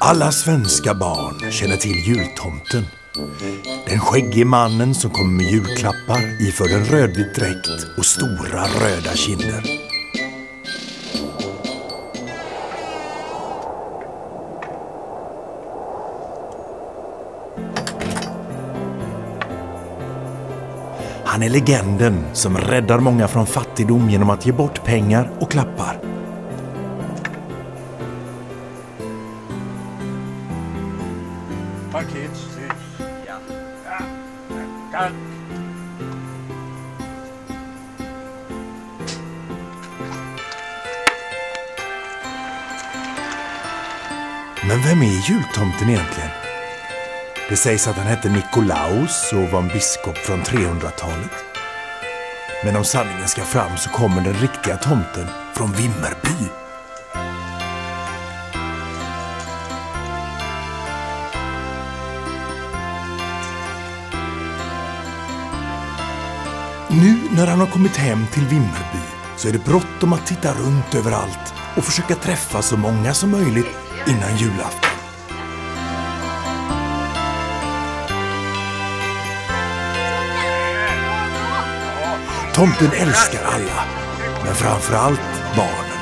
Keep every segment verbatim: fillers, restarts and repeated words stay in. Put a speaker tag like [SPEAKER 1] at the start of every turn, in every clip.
[SPEAKER 1] Alla svenska barn känner till jultomten. Den skäggige mannen som kommer med julklappar iförd en rödvit dräkt och stora röda kinder. Han är legenden som räddar många från fattigdom genom att ge bort pengar och klappar.
[SPEAKER 2] Paket. Ja. Ja. Tack.
[SPEAKER 1] Men vem är jultomten egentligen? Det sägs att han hette Nikolaus och var en biskop från trehundratalet. Men om sanningen ska fram så kommer den riktiga tomten från Vimmerby. Nu när han har kommit hem till Vimmerby så är det bråttom att titta runt överallt och försöka träffa så många som möjligt innan julafton. Tomten älskar alla, men framförallt barnen.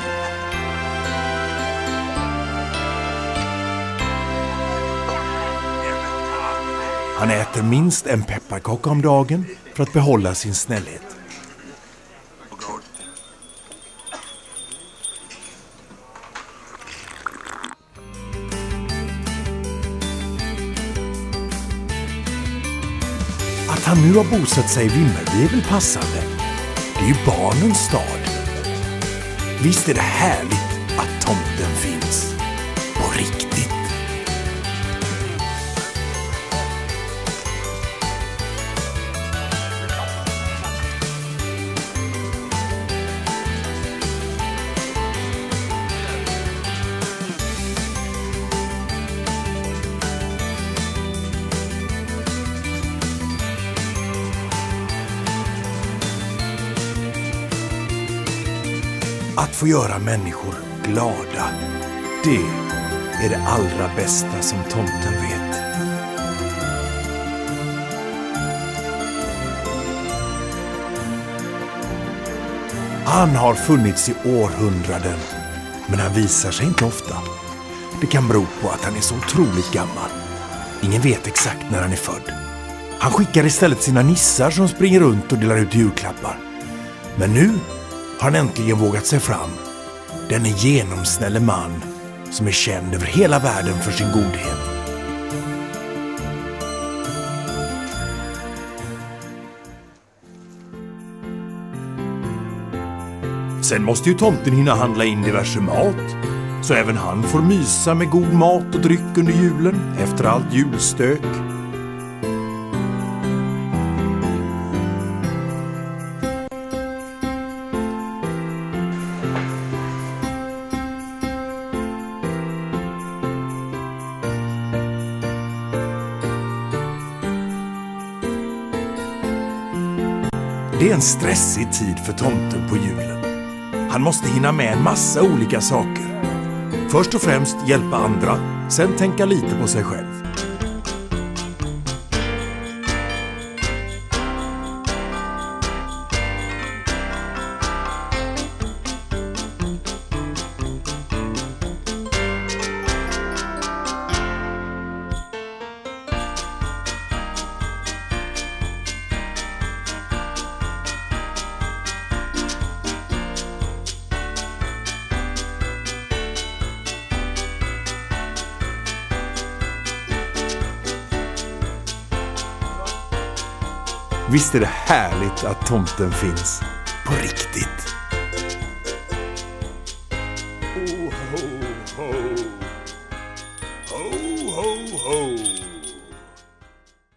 [SPEAKER 1] Han äter minst en pepparkaka om dagen för att behålla sin snällhet. Att han nu har bosatt sig i Vimmerby är väl passande. Det är ju barnens stad. Visst är det härligt att tomten finns. På riktigt. Att få göra människor glada, det är det allra bästa som tomten vet. Han har funnits i århundraden, men han visar sig inte ofta. Det kan bero på att han är så otroligt gammal. Ingen vet exakt när han är född. Han skickar istället sina nissar som springer runt och delar ut julklappar. Men nu har han äntligen vågat sig fram. Den är genomsnälle man som är känd över hela världen för sin godhet. Sen måste ju tomten hinna handla in diverse mat, så även han får mysa med god mat och dryck under julen efter allt julstök. Det är en stressig tid för tomten på julen. Han måste hinna med en massa olika saker. Först och främst hjälpa andra, sen tänka lite på sig själv. Visst är det härligt att tomten finns på riktigt.